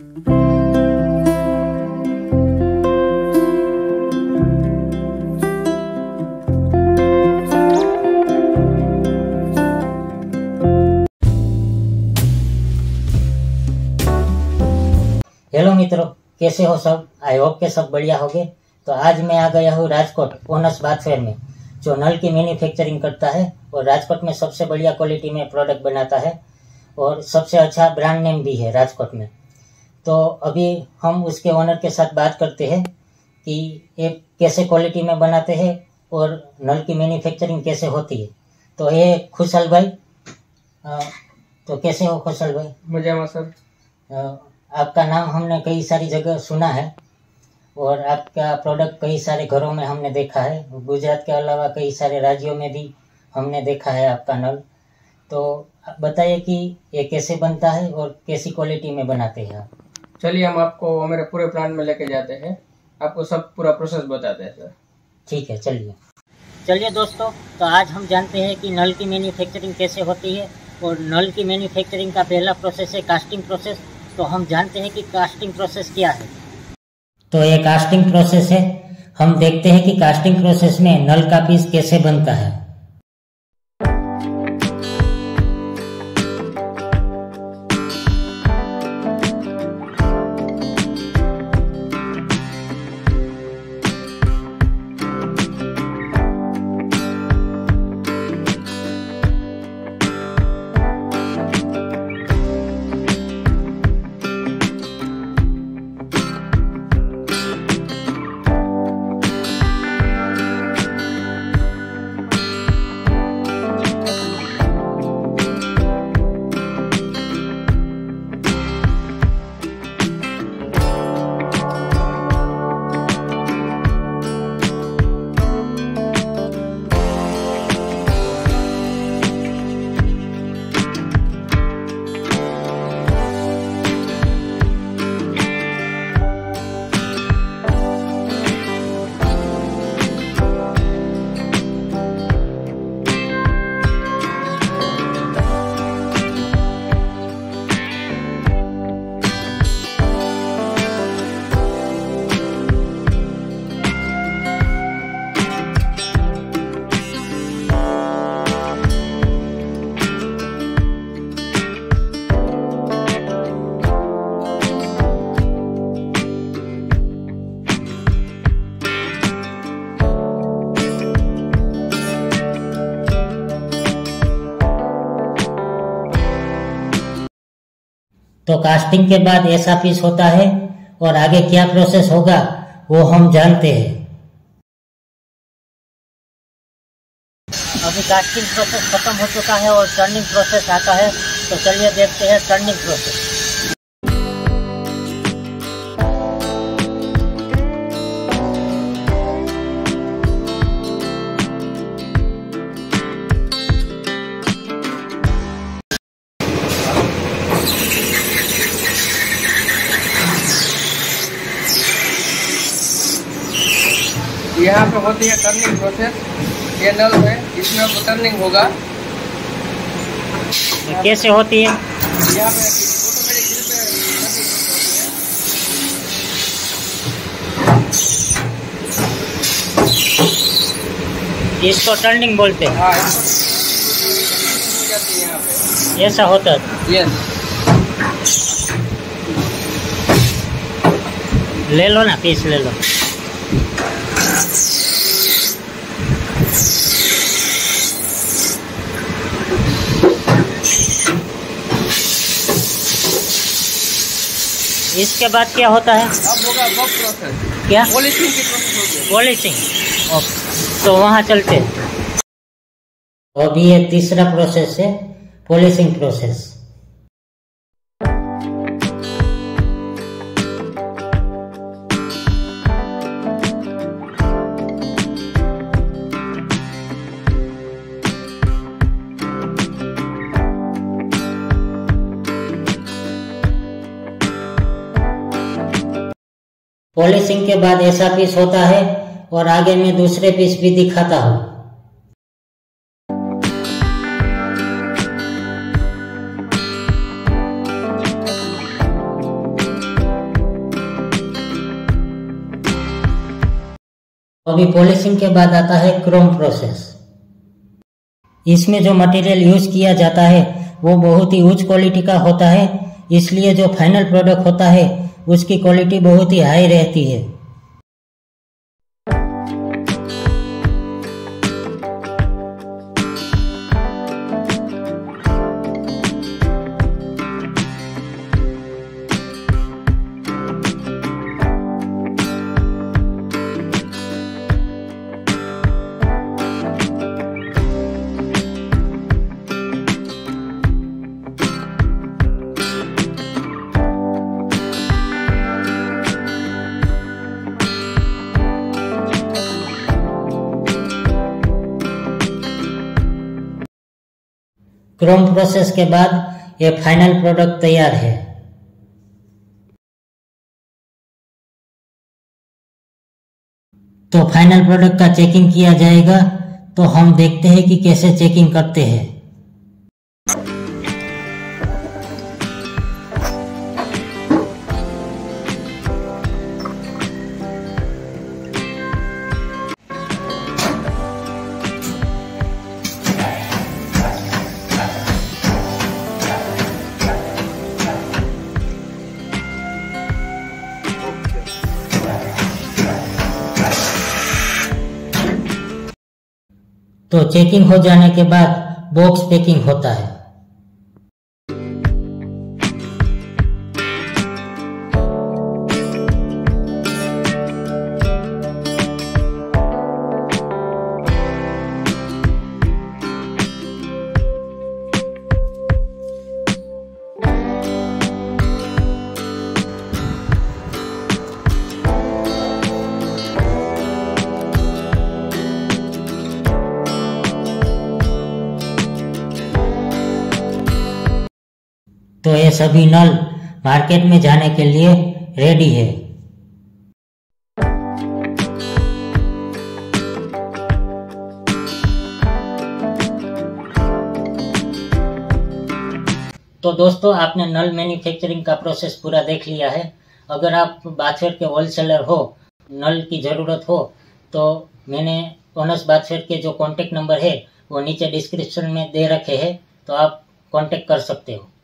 Hello मित्रों, कैसे हो सब? आई होप के सब बढ़िया होंगे। तो आज मैं आ गया हूँ राजकोट ओनर्स बाथवेयर में, जो नल की मैन्युफैक्चरिंग करता है और राजकोट में सबसे बढ़िया क्वालिटी में प्रोडक्ट बनाता है और सबसे अच्छा ब्रांड नेम भी है राजकोट में। तो अभी हम उसके ओनर के साथ बात करते हैं कि ये कैसे क्वालिटी में बनाते हैं और नल की मैन्युफैक्चरिंग कैसे होती है। तो ये खुशहाल भाई, तो कैसे हो खुशहाल भाई? मजा सर। आपका नाम हमने कई सारी जगह सुना है और आपका प्रोडक्ट कई सारे घरों में हमने देखा है। गुजरात के अलावा कई सारे राज्यों में भी हमने देखा है आपका नल। तो आप बताइए कि ये कैसे बनता है और कैसी क्वालिटी में बनाते हैं आप? चलिए हम आपको हमारे पूरे प्लान में लेके जाते हैं, आपको सब पूरा प्रोसेस बताते हैं सर। ठीक है, चलिए दोस्तों, तो आज हम जानते हैं कि नल की मैन्युफैक्चरिंग कैसे होती है। और नल की मैन्युफैक्चरिंग का पहला प्रोसेस है कास्टिंग प्रोसेस। तो हम जानते हैं कि कास्टिंग प्रोसेस क्या है। तो ये कास्टिंग प्रोसेस है। हम देखते हैं कि कास्टिंग प्रोसेस में नल का पीस कैसे बनता है। तो कास्टिंग के बाद ऐसा पीस होता है और आगे क्या प्रोसेस होगा वो हम जानते हैं। अभी कास्टिंग प्रोसेस खत्म हो चुका है और टर्निंग प्रोसेस आता है। तो चलिए देखते हैं टर्निंग प्रोसेस। यहाँ पे होती है टर्निंग प्रोसेस। ये नल है, इसमें अब टर्निंग होगा। कैसे होती है? यहाँ पे ऑटोमेटिक गिर पे टर्निंग इसको टर्निंग बोलते हैं। हाँ, ऐसा होता है। यस, ले लो ना, पीस ले लो। इसके बाद क्या होता है? अब होगा बग प्रोसेस। क्या? पॉलिशिंग की प्रोसेस होगी। पॉलिशिंग। ओके, तो वहाँ चलते हैं। अभी ये तीसरा प्रोसेस है, पॉलिशिंग प्रोसेस। पॉलिशिंग के बाद ऐसा पीस होता है और आगे मैं दूसरे पीस भी दिखाता हूँ। अभी पॉलिशिंग के बाद आता है क्रोम प्रोसेस। इसमें जो मटेरियल यूज किया जाता है वो बहुत ही उच्च क्वालिटी का होता है, इसलिए जो फाइनल प्रोडक्ट होता है उसकी क्वालिटी बहुत ही हाई रहती है। क्रोम प्रोसेस के बाद ये फाइनल प्रोडक्ट तैयार है। तो फाइनल प्रोडक्ट का चेकिंग किया जाएगा, तो हम देखते हैं कि कैसे चेकिंग करते हैं। तो चेकिंग हो जाने के बाद बॉक्स पैकिंग होता है। तो ये सभी नल मार्केट में जाने के लिए रेडी है। तो दोस्तों, आपने नल मैन्युफैक्चरिंग का प्रोसेस पूरा देख लिया है। अगर आप बाथवेयर के होलसेलर हो, नल की ज़रूरत हो, तो मैंने ओनस बाथवेयर के जो कॉन्टेक्ट नंबर है वो नीचे डिस्क्रिप्शन में दे रखे हैं, तो आप कॉन्टेक्ट कर सकते हो।